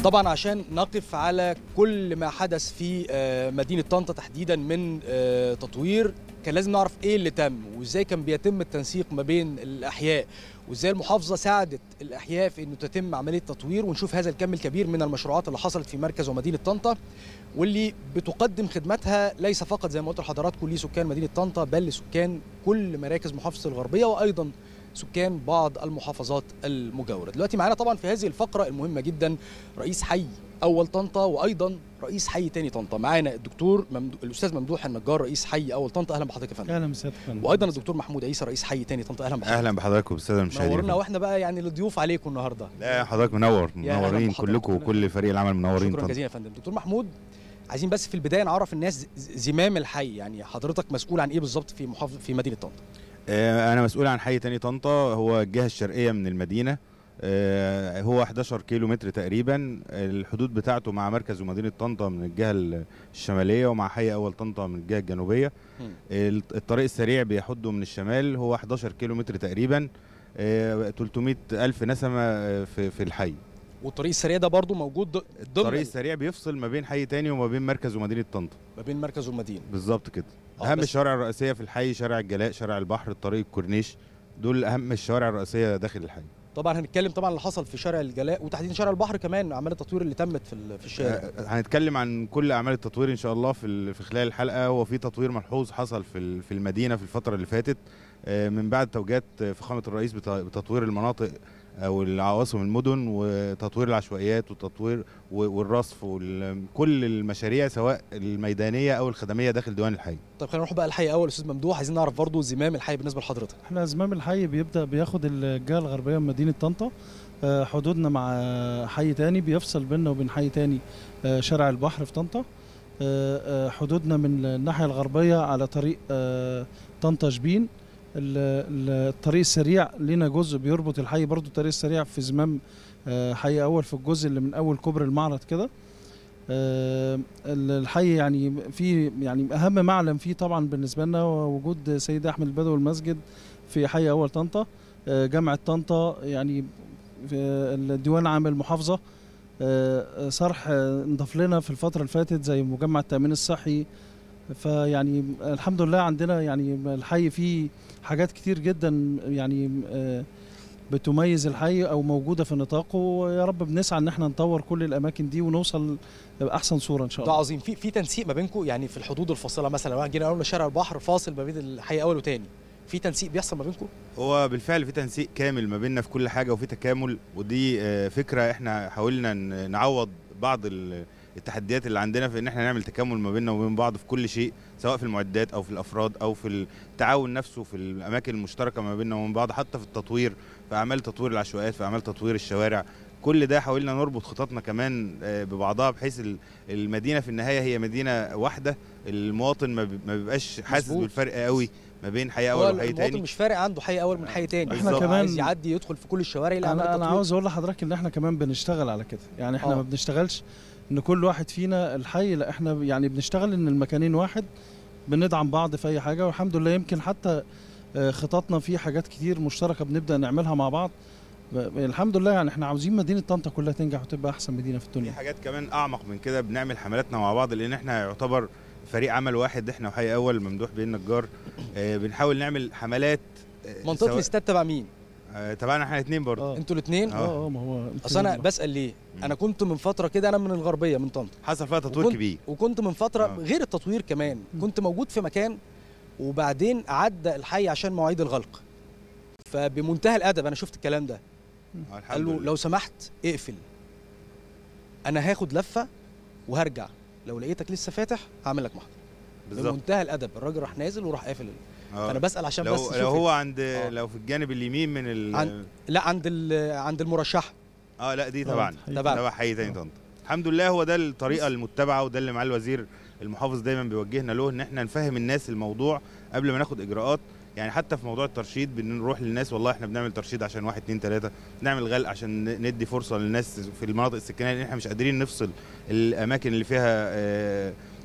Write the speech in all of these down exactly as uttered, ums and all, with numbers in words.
طبعا عشان نقف على كل ما حدث في مدينة طنطا تحديدا من تطوير، كان لازم نعرف ايه اللي تم وازاي كان بيتم التنسيق ما بين الاحياء، وازاي المحافظه ساعدت الاحياء في انه تتم عمليه تطوير، ونشوف هذا الكم الكبير من المشروعات اللي حصلت في مركز ومدينه طنطا، واللي بتقدم خدماتها ليس فقط زي ما قلت لحضراتكم لسكان مدينه طنطا، بل لسكان كل مراكز محافظه الغربيه وايضا سكان بعض المحافظات المجاوره. دلوقتي معانا طبعا في هذه الفقره المهمه جدا رئيس حي اول طنطا وايضا رئيس حي تاني طنطا. معانا الدكتور ممدو... الاستاذ ممدوح النجار رئيس حي اول طنطا. اهلا بحضرتك يا فندم. اهلا بسيادتك يا فندم. وايضا الدكتور محمود عيسى رئيس حي تاني طنطا. اهلا بحضرتك. اهلا بحضراتكم بالساده المشاهدين. نورنا واحنا بقى يعني الضيوف عليكم النهارده. لا حضرتك منور، منورين كلكم وكل فريق العمل منورين. شكرا جزيلا يا فندم. دكتور محمود، عايزين بس في البدايه نعرف الناس زمام الحي، يعني حضرتك مسؤول عن ايه بالظبط في محافظه في مدينه طنطا؟ انا مسؤول عن حي تاني طنطا، هو الجهه الشرقيه من المدينه، هو احداشر كيلو متر تقريبا. الحدود بتاعته مع مركز ومدينه طنطا من الجهه الشماليه ومع حي اول طنطا من الجهه الجنوبيه. الطريق السريع بيحده من الشمال، هو احداشر كيلو متر تقريبا، ثلاثمائة ألف نسمه في في الحي. والطريق السريع ده برضو موجود ضمن الطريق السريع بيفصل ما بين حي تاني وما بين مركز ومدينه طنطا، ما بين مركز والمدينه بالظبط كده. اهم الشوارع الرئيسيه في الحي شارع الجلاء، شارع البحر، الطريق الكورنيش، دول اهم الشوارع الرئيسيه داخل الحي. طبعا هنتكلم طبعا اللي حصل في شارع الجلاء وتحديدا شارع البحر كمان، اعمال التطوير اللي تمت في في الشارع. هنتكلم عن كل اعمال التطوير ان شاء الله في في خلال الحلقه. هو في تطوير ملحوظ حصل في في المدينه في الفتره اللي فاتت من بعد توجيهات فخامه الرئيس بتطوير المناطق او العواصم المدن وتطوير العشوائيات وتطوير والرصف وكل المشاريع سواء الميدانيه او الخدميه داخل ديوان الحي. طيب خلينا نروح بقى الحي اول. استاذ ممدوح، عايزين نعرف برضو زمام الحي بالنسبه لحضرتك. احنا زمام الحي بيبدا بياخد الجهه الغربيه من مدينه طنطا، حدودنا مع حي تاني بيفصل بيننا وبين حي تاني شارع البحر في طنطا. حدودنا من الناحيه الغربيه على طريق طنطا شبين. الطريق السريع لنا جزء بيربط الحي، برضو الطريق السريع في زمام حي اول في الجزء اللي من اول كوبري المعرض كده. الحي يعني في يعني اهم معلم فيه طبعا بالنسبه لنا وجود سيد احمد البدوي المسجد في حي اول طنطا. جامعه طنطا يعني في الديوان العام المحافظه صرح انضاف لنا في الفتره اللي فاتت زي مجمع التامين الصحي. فيعني الحمد لله عندنا يعني الحي فيه حاجات كتير جدا يعني بتميز الحي او موجوده في نطاقه، ويا رب بنسعى ان احنا نطور كل الاماكن دي ونوصل باحسن صوره ان شاء الله. ده عظيم. في في تنسيق ما بينكم يعني في الحدود الفاصله، مثلا لو جينا قلنا شارع البحر فاصل ما بين الحي اول وتاني، في تنسيق بيحصل ما بينكم؟ هو بالفعل في تنسيق كامل ما بيننا في كل حاجه وفي تكامل، ودي فكره احنا حاولنا نعوض بعض التحديات اللي عندنا في ان احنا نعمل تكامل ما بيننا وبين بعض في كل شيء، سواء في المعدات او في الافراد او في التعاون نفسه في الاماكن المشتركه ما بيننا وبين بعض، حتى في التطوير، في اعمال تطوير العشوائيات، في اعمال تطوير الشوارع. كل ده حاولنا نربط خططنا كمان ببعضها بحيث المدينه في النهايه هي مدينه واحده، المواطن ما بيبقاش حاسس بالفرق قوي ما بين حي اول وحي تاني. المواطن مش فارق عنده حي اول من حي تاني، احنا كمان عايز يعدي يدخل في كل الشوارع. انا انا عاوز اقول لحضرتك ان احنا كمان بنشتغل على كده، يعني احنا أوه. ما بنشتغلش ان كل واحد فينا الحي، لا احنا يعني بنشتغل ان المكانين واحد، بندعم بعض في اي حاجه، والحمد لله يمكن حتى خططنا في حاجات كتير مشتركه بنبدا نعملها مع بعض. الحمد لله يعني احنا عاوزين مدينه طنطا كلها تنجح وتبقى احسن مدينه في الدنيا. في حاجات كمان اعمق من كده، بنعمل حملاتنا مع بعض لان احنا يعتبر فريق عمل واحد، احنا وحي اول ممدوح بيه النجار. اه بنحاول نعمل حملات. اه منطقه الاستاد تبع مين؟ اه تبعنا احنا الاثنين برضه. انتوا الاثنين؟ اه اه ما هو اصل انا بسال ليه؟ مم. انا كنت من فتره كده، انا من الغربيه من طنطا، حصل فيها تطوير وكنت كبير، وكنت من فتره آه. غير التطوير كمان مم. كنت موجود في مكان وبعدين عدى الحي عشان مواعيد الغلق، فبمنتهى الادب انا شفت الكلام ده. قال له لو سمحت اقفل، انا هاخد لفه وهرجع، لو لقيتك لسه فاتح هعمل لك محضر. بمنتهى الادب الراجل راح نازل وراح قافل. فانا بسال عشان لو بس لو هو عند آه. لو في الجانب اليمين من ال عن لا عند عند المرشحه. اه لا دي طبعا تبع تبع حي تاني طنطا. الحمد لله هو ده الطريقه المتبعه وده اللي معالي الوزير المحافظ دايما بيوجهنا له، ان احنا نفهم الناس الموضوع قبل ما ناخد اجراءات. يعني حتى في موضوع الترشيد بنروح للناس، والله احنا بنعمل ترشيد عشان واحد اتنين تلاته، نعمل غلق عشان ندي فرصه للناس في المناطق السكنيه، لان احنا مش قادرين نفصل الاماكن اللي فيها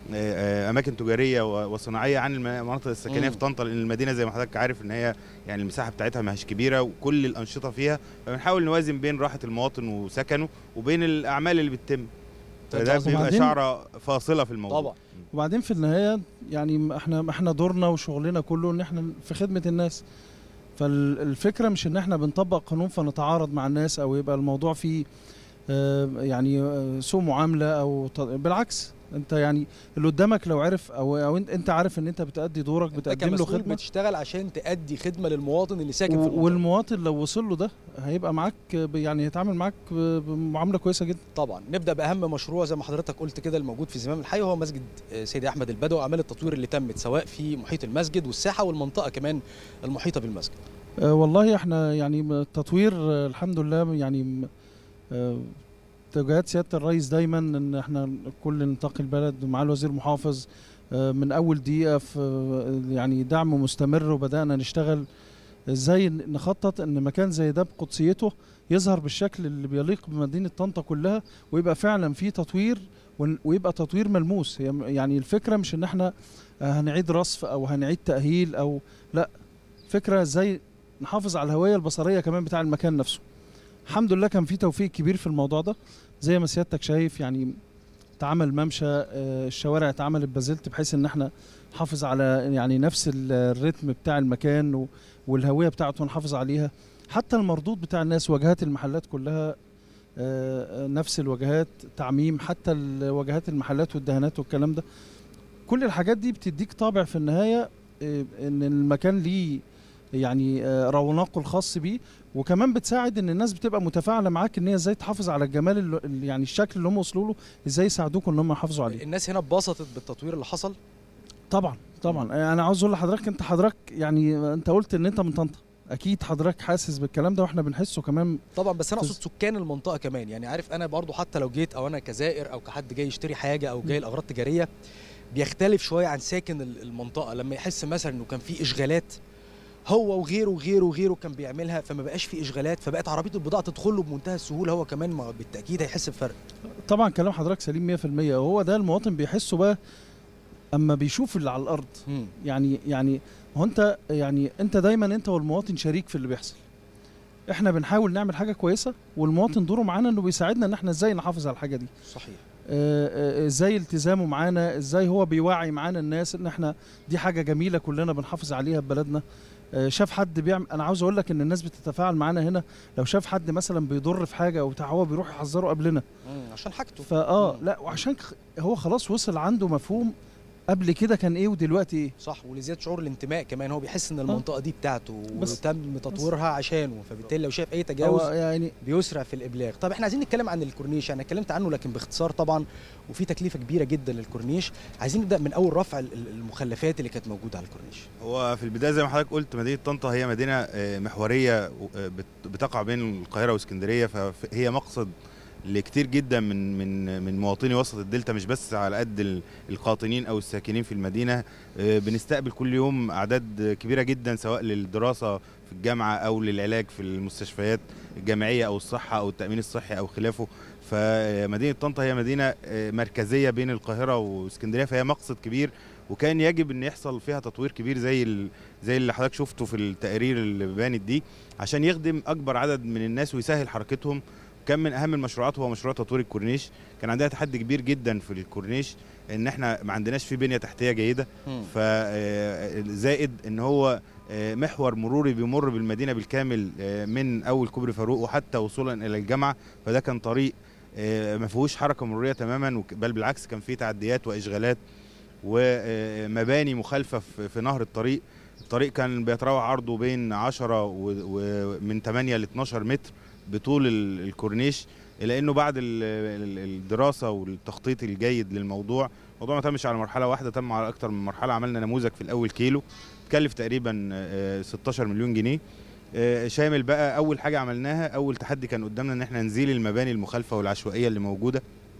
اماكن تجاريه وصناعيه عن المناطق السكنيه في طنطا، لان المدينه زي ما حضرتك عارف ان هي يعني المساحه بتاعتها ما هيش كبيره وكل الانشطه فيها، فبنحاول نوازن بين راحه المواطن وسكنه وبين الاعمال اللي بتتم، فده بيبقى شعره فاصله في الموضوع طبعا. وبعدين في النهايه يعني احنا احنا دورنا وشغلنا كله ان احنا في خدمه الناس، فالفكره مش ان احنا بنطبق قانون فنتعارض مع الناس او يبقى الموضوع فيه يعني سوء معامله، او بالعكس انت يعني اللي قدامك لو عرف او او انت عارف ان انت بتأدي دورك، بتقدم له خدمه، بتشتغل عشان تأدي خدمه للمواطن اللي ساكن في المنطقه، والمواطن لو وصل له ده هيبقى معاك يعني هيتعامل معاك بمعامله كويسه جدا. طبعا. نبدا باهم مشروع زي ما حضرتك قلت كده الموجود في زمام الحي، هو مسجد سيدي احمد البدوي، واعمال التطوير اللي تمت سواء في محيط المسجد والساحه والمنطقه كمان المحيطه بالمسجد. أه والله احنا يعني التطوير الحمد لله يعني أه توجيهات سياده الرئيس دايما ان احنا كل نطاق البلد ومع الوزير محافظ من اول دقيقه في يعني دعم مستمر، وبدانا نشتغل ازاي نخطط ان مكان زي ده بقدسيته يظهر بالشكل اللي بيليق بمدينه طنطا كلها، ويبقى فعلا في تطوير ويبقى تطوير ملموس. يعني الفكره مش ان احنا هنعيد رصف او هنعيد تاهيل او لا، فكره ازاي نحافظ على الهويه البصريه كمان بتاع المكان نفسه. الحمد لله كان في توفيق كبير في الموضوع ده، زي ما سيادتك شايف يعني اتعمل ممشى، الشوارع اتعملت بازلت بحيث ان احنا نحافظ على يعني نفس الريتم بتاع المكان والهويه بتاعته نحافظ عليها. حتى المردود بتاع الناس، واجهات المحلات كلها نفس الواجهات، تعميم حتى واجهات المحلات والدهانات والكلام ده. كل الحاجات دي بتديك طابع في النهايه ان المكان ليه يعني رونقه الخاص بيه، وكمان بتساعد ان الناس بتبقى متفاعله معاك ان هي ازاي تحافظ على الجمال اللي يعني الشكل اللي هم وصلوا له، ازاي يساعدوك ان هم يحافظوا عليه. الناس هنا اتبسطت بالتطوير اللي حصل؟ طبعا طبعا. انا عاوز اقول لحضرتك، انت حضرتك يعني انت قلت ان انت من طنطا، اكيد حضرتك حاسس بالكلام ده واحنا بنحسه كمان طبعا، بس انا اقصد سكان المنطقه كمان. يعني عارف انا برضو حتى لو جيت او انا كزائر او كحد جاي يشتري حاجه او جاي لاغراض تجاريه، بيختلف شويه عن ساكن المنطقه لما يحس مثلا انه كان في اشغالات هو وغيره وغيره وغيره كان بيعملها، فما بقاش في اشغالات، فبقت عربيه البضاعه تدخل له بمنتهى السهوله، هو كمان ما بالتاكيد هيحس بفرق. طبعا كلام حضرتك سليم مية في المية، وهو ده المواطن بيحسه بقى اما بيشوف اللي على الارض. م. يعني يعني هو انت يعني انت دايما انت والمواطن شريك في اللي بيحصل. احنا بنحاول نعمل حاجه كويسه، والمواطن دوره معانا انه بيساعدنا ان احنا ازاي نحافظ على الحاجه دي. صحيح. ازاي التزامه معانا، ازاي هو بيوعي معانا الناس ان احنا دي حاجه جميله كلنا بنحافظ عليها ببلدنا. شاف حد بيعمل، انا عاوز اقول لك ان الناس بتتفاعل معانا هنا، لو شاف حد مثلا بيضر في حاجه او بتاع هو بيروح يحذره قبلنا عشان حاجته. فاه لا، وعشان هو خلاص وصل عنده مفهوم قبل كده كان ايه ودلوقتي ايه. صح، ولزياده شعور الانتماء كمان، هو بيحس ان المنطقه دي بتاعته وتم تطويرها عشانه، فبالتالي لو شاف اي تجاوز يعني بيسرع في الابلاغ. طب احنا عايزين نتكلم عن الكورنيش، انا اتكلمت عنه لكن باختصار طبعا، وفي تكلفه كبيره جدا للكورنيش. عايزين نبدا من اول رفع المخلفات اللي كانت موجوده على الكورنيش. هو في البدايه زي ما حضرتك قلت مدينه طنطا هي مدينه محوريه بتقع بين القاهره واسكندريه، فهي مقصد لكتير جدا من من من مواطني وسط الدلتا، مش بس على قد القاطنين او الساكنين في المدينه. بنستقبل كل يوم اعداد كبيره جدا سواء للدراسه في الجامعه او للعلاج في المستشفيات الجامعيه او الصحه او التامين الصحي او خلافه. فمدينه طنطا هي مدينه مركزيه بين القاهره واسكندريه، فهي مقصد كبير، وكان يجب ان يحصل فيها تطوير كبير زي زي اللي حضرتك شفته في التقارير اللي بانت دي، عشان يخدم اكبر عدد من الناس ويسهل حركتهم. كان من اهم المشروعات هو مشروع تطوير الكورنيش. كان عندنا تحدي كبير جدا في الكورنيش ان احنا ما عندناش فيه بنيه تحتيه جيده، فزائد ان هو محور مروري بيمر بالمدينه بالكامل من اول كوبري فاروق وحتى وصولا الى الجامعه، فده كان طريق ما فيهوش حركه مروريه تماما، بل بالعكس كان فيه تعديات واشغالات ومباني مخالفه في نهر الطريق. الطريق كان بيتراوح عرضه بين عشرة ومن ثمانية ل اتناشر متر بطول الكورنيش، الا انه بعد الدراسه والتخطيط الجيد للموضوع، الموضوع ما تمش على مرحله واحده، تم على اكتر من مرحله. عملنا نموذج في الاول كيلو تكلف تقريبا ستاشر مليون جنيه، شامل بقى اول حاجه عملناها، اول تحدي كان قدامنا ان احنا نزيل المباني المخالفه والعشوائيه اللي موجوده.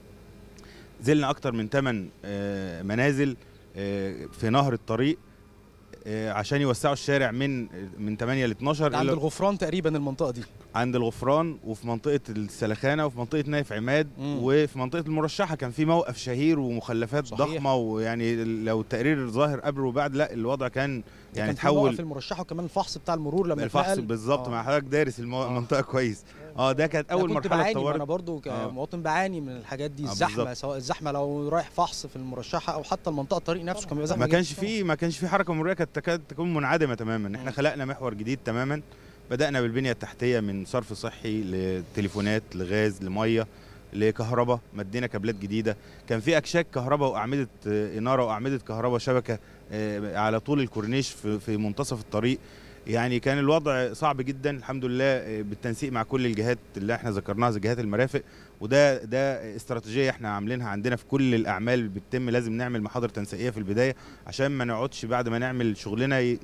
زلنا اكتر من ثمان منازل في نهر الطريق عشان يوسعوا الشارع من من ثمانية ل اتناشر. عند الغفران تقريبا المنطقه دي، عند الغفران، وفي منطقه السلخانه، وفي منطقه نايف عماد، مم. وفي منطقه المرشحه كان في موقف شهير ومخلفات صحيح. ضخمه، ويعني لو التقرير ظاهر قبل وبعد، لا الوضع كان يعني تحول. في المرشحه وكمان الفحص بتاع المرور لما الفحص بالظبط. مع حضرتك دارس المنطقه كويس. اه ده كانت اول مرحله اتطورت. انا برضو كمواطن بعاني من الحاجات دي، الزحمه، سواء الزحمه لو رايح فحص في المرشحه او حتى المنطقه الطريق نفسه كان زحمه. ما كانش فيه ما كانش فيه حركه مروريه، كانت تكاد تكون منعدمه تماما. احنا خلقنا محور جديد تماما. بدأنا بالبنية التحتية من صرف صحي لتليفونات لغاز لمية لكهرباء، مدينا كابلات جديدة. كان في أكشاك كهرباء وأعمدة إنارة وأعمدة كهرباء شبكة على طول الكورنيش في منتصف الطريق. يعني كان الوضع صعب جدا. الحمد لله بالتنسيق مع كل الجهات اللي احنا ذكرناها زي جهات المرافق، وده ده استراتيجيه احنا عاملينها عندنا في كل الاعمال اللي بتتم. لازم نعمل محاضر تنسيقيه في البدايه عشان ما نقعدش بعد ما نعمل شغلنا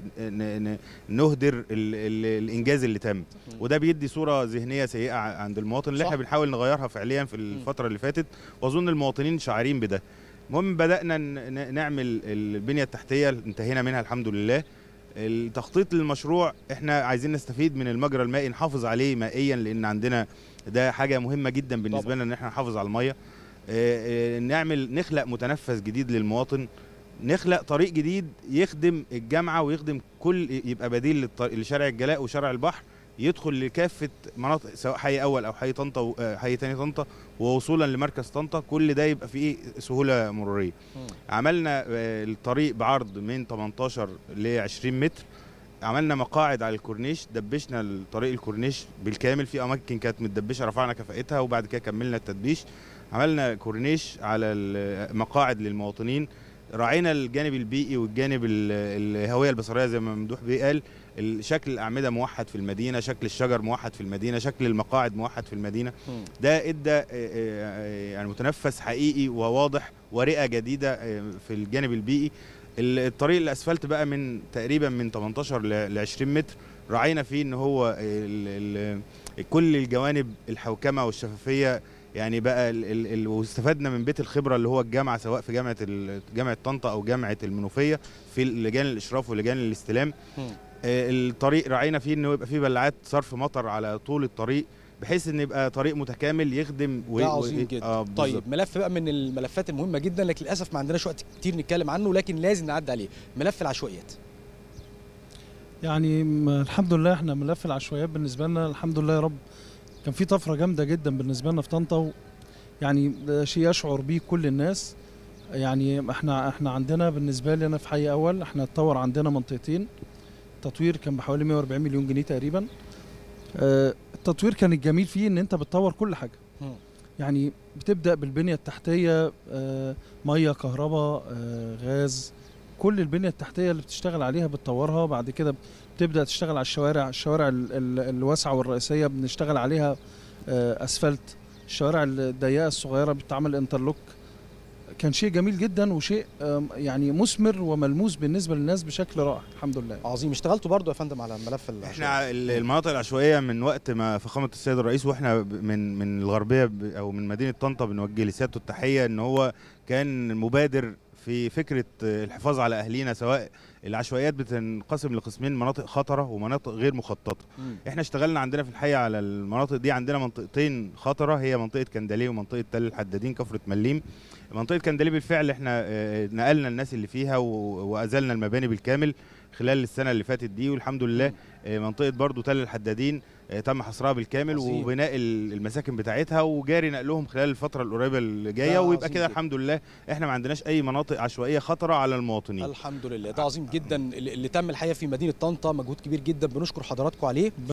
نهدر ال ال الانجاز اللي تم، وده بيدي صوره ذهنيه سيئه عند المواطن اللي احنا بنحاول نغيرها فعليا في الفتره اللي فاتت، واظن المواطنين شاعرين بده. المهم بدانا نعمل البنيه التحتيه، انتهينا منها الحمد لله. التخطيط للمشروع احنا عايزين نستفيد من المجرى المائي، نحافظ عليه مائيا، لان عندنا ده حاجه مهمه جدا بالنسبه لنا ان احنا نحافظ على الميه. اه اه نعمل نخلق متنفس جديد للمواطن، نخلق طريق جديد يخدم الجامعه ويخدم كل، يبقى بديل لشارع الجلاء وشارع البحر، يدخل لكافه مناطق سواء حي اول او حي طنطا حي تاني طنطا ووصولا لمركز طنطا، كل ده يبقى فيه سهوله مروريه. م. عملنا الطريق بعرض من تمنتاشر ل عشرين متر، عملنا مقاعد على الكورنيش، دبشنا الطريق الكورنيش بالكامل، في اماكن كانت متدبشه رفعنا كفاءتها وبعد كده كملنا التدبيش. عملنا كورنيش على المقاعد للمواطنين، راعينا الجانب البيئي والجانب الهويه البصريه زي ما ممدوح بيه قال. شكل الاعمده موحد في المدينه، شكل الشجر موحد في المدينه، شكل المقاعد موحد في المدينه. ده ادى يعني متنفس حقيقي وواضح ورئه جديده في الجانب البيئي. الطريق الاسفلت بقى من تقريبا من تمنتاشر ل عشرين متر، راعينا فيه ان هو ال ال كل الجوانب الحوكمه والشفافيه، يعني بقى واستفدنا من بيت الخبره اللي هو الجامعه، سواء في جامعه جامعه طنطا او جامعه المنوفيه في لجان الاشراف ولجان الاستلام. الطريق راعينا فيه انه يبقى فيه بلعات صرف مطر على طول الطريق، بحيث ان يبقى طريق متكامل يخدم. ده عظيم و... جدا. آه طيب ملف بقى من الملفات المهمه جدا، لكن للاسف ما عندناش وقت كتير نتكلم عنه، لكن لازم نعدي عليه، ملف العشوائيات. يعني الحمد لله احنا ملف العشوائيات بالنسبه لنا الحمد لله يا رب كان في طفره جامده جدا بالنسبه لنا في طنطا، يعني شيء يشعر بيه كل الناس. يعني احنا احنا عندنا بالنسبه لي انا في حي اول احنا اتطور عندنا منطقتين، التطوير كان بحوالي مية وأربعين مليون جنيه تقريبا. آه التطوير كان الجميل فيه ان انت بتطور كل حاجه، يعني بتبدا بالبنيه التحتيه، آه ميه كهرباء آه غاز، كل البنيه التحتيه اللي بتشتغل عليها بتطورها. بعد كده بتبدا تشتغل على الشوارع، الشوارع الواسعه والرئيسيه بنشتغل عليها آه اسفلت، الشوارع الضيقه الصغيره بتتعمل انترلوك. كان شيء جميل جدا وشيء يعني مثمر وملموس بالنسبه للناس بشكل رائع الحمد لله. عظيم. اشتغلتوا برضو يا فندم على ملف العشوائيات؟ احنا المناطق العشوائيه من وقت ما فخامه السيد الرئيس واحنا من من الغربيه او من مدينه طنطا بنوجه لسيادته التحيه، ان هو كان مبادر في فكره الحفاظ على اهالينا. سواء العشوائيات بتنقسم لقسمين، مناطق خطره ومناطق غير مخططه. م. احنا اشتغلنا عندنا في الحقيقه على المناطق دي، عندنا منطقتين خطره، هي منطقه كنداليه ومنطقه تل الحدادين كفره مليم. منطقه كنداليه بالفعل احنا نقلنا الناس اللي فيها وازلنا المباني بالكامل خلال السنه اللي فاتت دي، والحمد لله. منطقه برضو تل الحدادين تم حصرها بالكامل عظيم. وبناء المساكن بتاعتها وجاري نقلهم خلال الفتره القريبه اللي جايه، ويبقى كده الحمد لله احنا ما عندناش اي مناطق عشوائيه خطره على المواطنين. الحمد لله. ده عظيم جدا اللي تم الحقيقه في مدينه طنطا، مجهود كبير جدا بنشكر حضراتكم عليه.